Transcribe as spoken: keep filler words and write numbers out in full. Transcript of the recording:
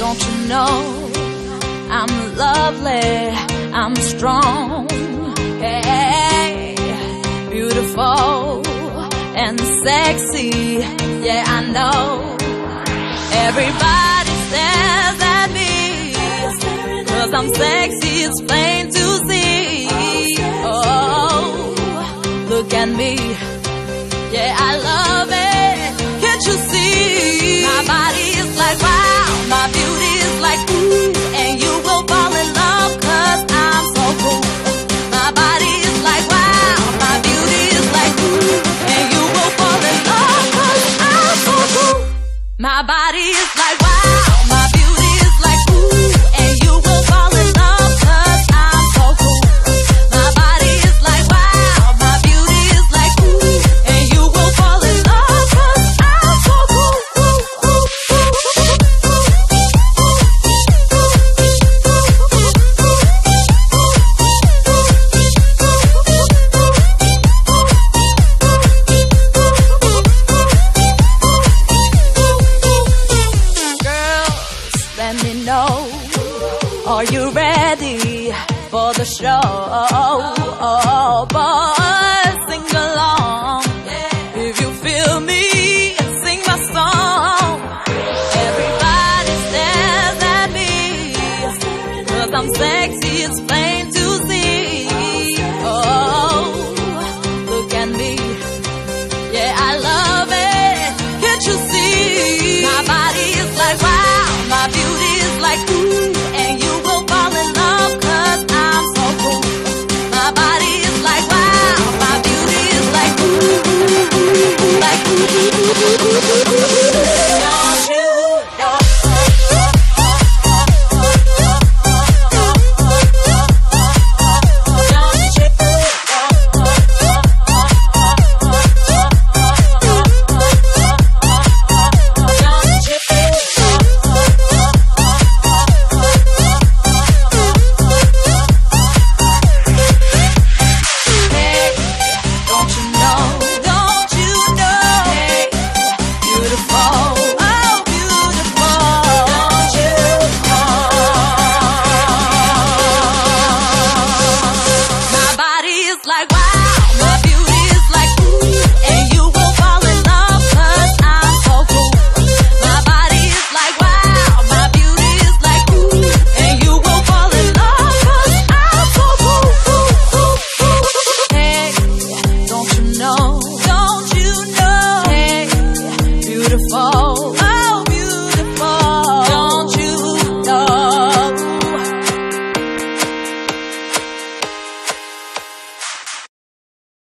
don't you know I'm lovely, I'm strong, hey, beautiful and sexy, yeah, I know. Everybody stares at me, 'cause I'm sexy, it's plain to see. Oh, look at me, yeah, I love it, can't you see? My body is like wow, my beauty is like ooh, and you will fall in love 'cause I'm so cool. My body is like wow, my beauty is like ooh, and you will fall in love 'cause I'm so cool. My body is like wow, my beauty is like ooh, and you will fall in love 'cause I'm so cool. My body is like wow, my beauty is like ooh, and you will fall in love 'cause I'm so cool. Let me know, are you ready for the show? Oh, boys, sing along. If you feel me, sing my song. Everybody stares at me, 'cause I'm sexy, it's plain to see. Oh, look at me, yeah, I love it, can't you see? My body is like wow, my beauty is like ooh, and you will fall in love 'cause I'm so cool. My body is like wow, my beauty is like ooh, like ooh. Don't you know? Like wow, my beauty is like ooh, and you will fall in love 'cause I'm so cool. My body is like wow, my beauty is like ooh, and you will fall in love 'cause I'm so cool. Hey, don't you know? Don't you know? Hey, beautiful.